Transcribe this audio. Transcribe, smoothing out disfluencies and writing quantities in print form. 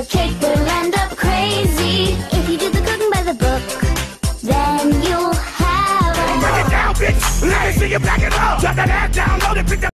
cake will end up crazy. If you do the cooking by the book, then you'll have a... Break it down, bitch. Let me see you back it up. Drop that ass down, load it, pick that